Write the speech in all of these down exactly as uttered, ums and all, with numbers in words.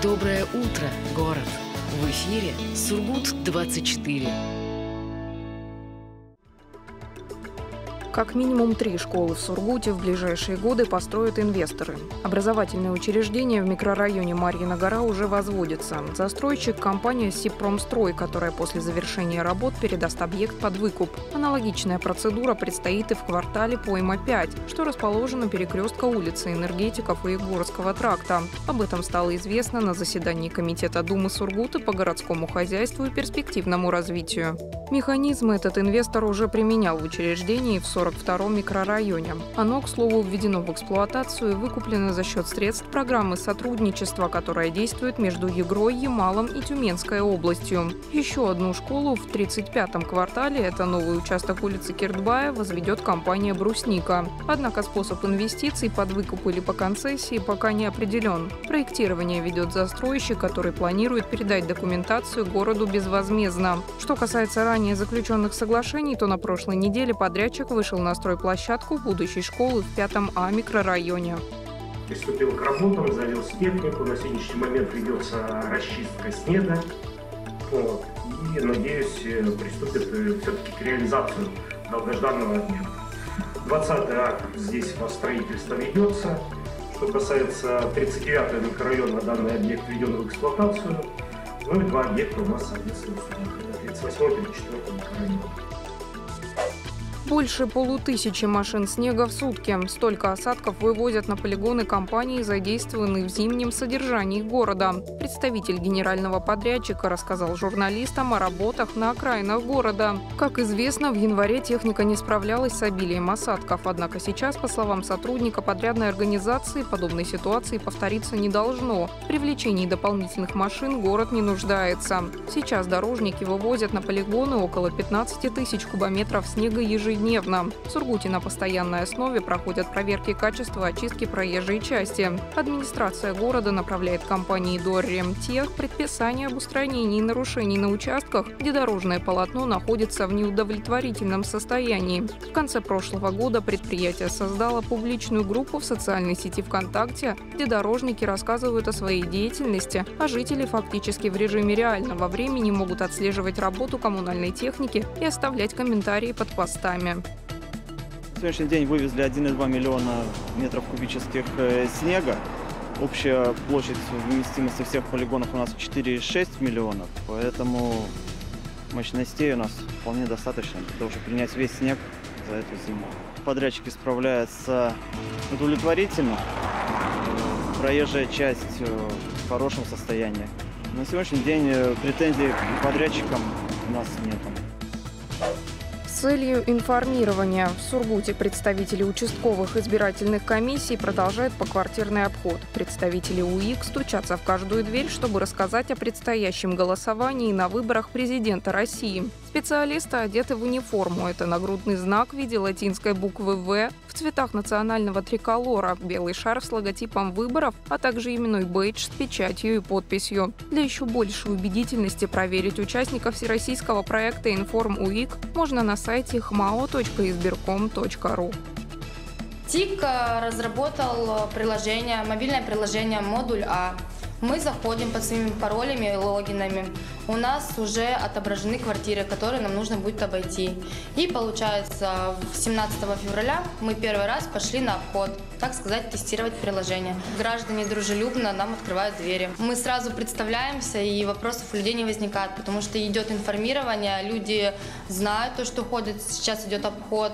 Доброе утро, город! В эфире Сургут двадцать четыре. Как минимум три школы в Сургуте в ближайшие годы построят инвесторы. Образовательные учреждения в микрорайоне Марьина гора уже возводятся. Застройщик – компания «Сибпромстрой», которая после завершения работ передаст объект под выкуп. Аналогичная процедура предстоит и в квартале Пойма пять, что расположен у перекрестка улицы Энергетиков и Егорского тракта. Об этом стало известно на заседании Комитета Думы Сургута по городскому хозяйству и перспективному развитию. Механизм этот инвестор уже применял в учреждении в сорок втором микрорайоне. Оно, к слову, введено в эксплуатацию и выкуплено за счет средств программы сотрудничества, которая действует между Егрой, Ямалом и Тюменской областью. Еще одну школу в тридцать пятом квартале, это новый участок улицы Киртбая, возведет компания «Брусника». Однако способ инвестиций под выкуп или по концессии пока не определен. Проектирование ведет застройщик, который планирует передать документацию городу безвозмездно. Что касается ранее заключенных соглашений, то на прошлой неделе подрядчик вышел на стройплощадку будущей школы в пятом А микрорайоне. Приступил к работам, завез технику. На сегодняшний момент ведется расчистка снега. Вот. И, надеюсь, приступит все-таки к реализации долгожданного объекта. двадцатый А здесь у нас строительство ведется. Что касается тридцать девятого микрорайона, данный объект введен в эксплуатацию. Ну и два объекта у нас, соответственно, тридцать восьмой и тридцать четвёртый микрорайон. Больше полутысячи машин снега в сутки. Столько осадков вывозят на полигоны компании, задействованные в зимнем содержании города. Представитель генерального подрядчика рассказал журналистам о работах на окраинах города. Как известно, в январе техника не справлялась с обилием осадков. Однако сейчас, по словам сотрудника подрядной организации, подобной ситуации повториться не должно. В привлечении дополнительных машин город не нуждается. Сейчас дорожники вывозят на полигоны около пятнадцати тысяч кубометров снега ежедневно. В Сургуте на постоянной основе проходят проверки качества очистки проезжей части. Администрация города направляет компании Дорремтех предписание об устранении нарушений на участках, где дорожное полотно находится в неудовлетворительном состоянии. В конце прошлого года предприятие создало публичную группу в социальной сети ВКонтакте, где дорожники рассказывают о своей деятельности, а жители фактически в режиме реального времени могут отслеживать работу коммунальной техники и оставлять комментарии под постами. На сегодняшний день вывезли один и два миллиона метров кубических снега. Общая площадь вместимости всех полигонов у нас четыре и шесть миллионов, поэтому мощностей у нас вполне достаточно для того, чтобы принять весь снег за эту зиму. Подрядчики справляются удовлетворительно. Проезжая часть в хорошем состоянии. На сегодняшний день претензий к подрядчикам у нас нет. С целью информирования в Сургуте представители участковых избирательных комиссий продолжают поквартирный обход. Представители УИК стучатся в каждую дверь, чтобы рассказать о предстоящем голосовании на выборах президента России. Специалисты одеты в униформу. Это нагрудный знак в виде латинской буквы «В» в цветах национального триколора, белый шарф с логотипом выборов, а также именной бейдж с печатью и подписью. Для еще большей убедительности проверить участников всероссийского проекта «Информ УИК» можно на сайте хмао точка избирком точка ру. ТИК разработал приложение, мобильное приложение «Модуль А». Мы заходим под своими паролями и логинами. У нас уже отображены квартиры, которые нам нужно будет обойти. И получается, семнадцатого февраля мы первый раз пошли на обход, так сказать, тестировать приложение. Граждане дружелюбно нам открывают двери. Мы сразу представляемся, и вопросов у людей не возникает, потому что идет информирование, люди знают то, что ходит, сейчас идет обход.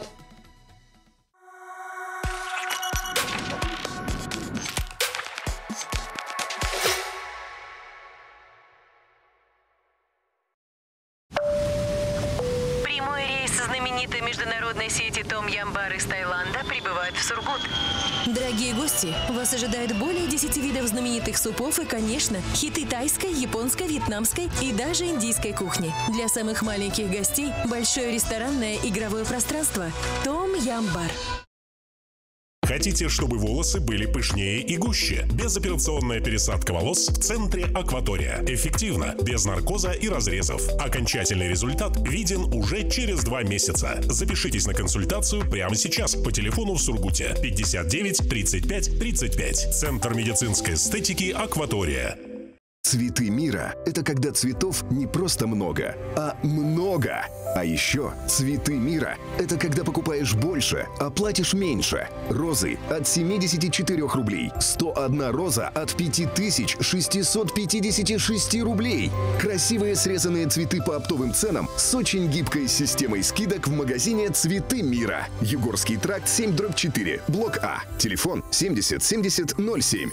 Знаменитой международной сети Том Ям Бар из Таиланда прибывает в Сургут. Дорогие гости, вас ожидает более десяти видов знаменитых супов и, конечно, хиты тайской, японской, вьетнамской и даже индийской кухни. Для самых маленьких гостей большое ресторанное игровое пространство Том Ям Бар. Хотите, чтобы волосы были пышнее и гуще? Безоперационная пересадка волос в центре Акватория. Эффективно, без наркоза и разрезов. Окончательный результат виден уже через два месяца. Запишитесь на консультацию прямо сейчас по телефону в Сургуте пятьдесят девять тридцать пять тридцать пять. Центр медицинской эстетики Акватория. Цветы мира – это когда цветов не просто много, а много. А еще цветы мира – это когда покупаешь больше, а платишь меньше. Розы от семидесяти четырёх рублей. сто одна роза от пяти тысяч шестисот пятидесяти шести рублей. Красивые срезанные цветы по оптовым ценам с очень гибкой системой скидок в магазине «Цветы мира». Югорский тракт семь дробь четыре, блок А. Телефон семьдесят семьдесят ноль семь.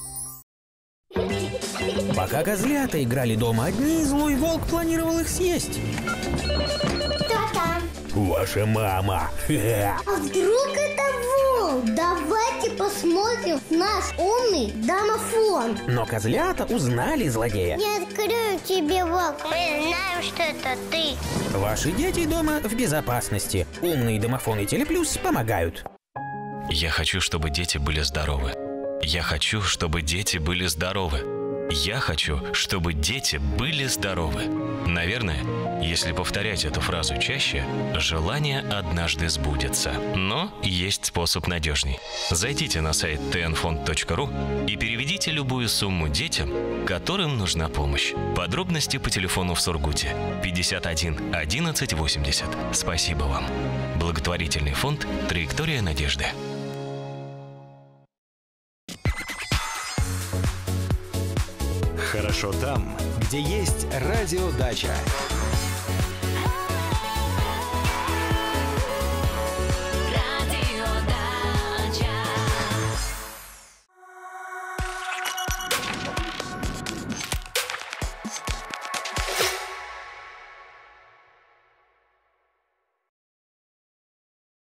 Пока козлята играли дома одни, злой волк планировал их съесть. Кто там? Ваша мама. А вдруг это волк? Давайте посмотрим в наш умный домофон. Но козлята узнали злодея. Не открою тебе, волк. Мы знаем, что это ты. Ваши дети дома в безопасности. Умный домофон и Телеплюс помогают. Я хочу, чтобы дети были здоровы. Я хочу, чтобы дети были здоровы. Я хочу, чтобы дети были здоровы. Наверное, если повторять эту фразу чаще, желание однажды сбудется. Но есть способ надежней. Зайдите на сайт тэ эн фонд точка ру и переведите любую сумму детям, которым нужна помощь. Подробности по телефону в Сургуте пятьдесят один одиннадцать восемьдесят. Спасибо вам. Благотворительный фонд «Траектория надежды». Хорошо там, где есть радиодача.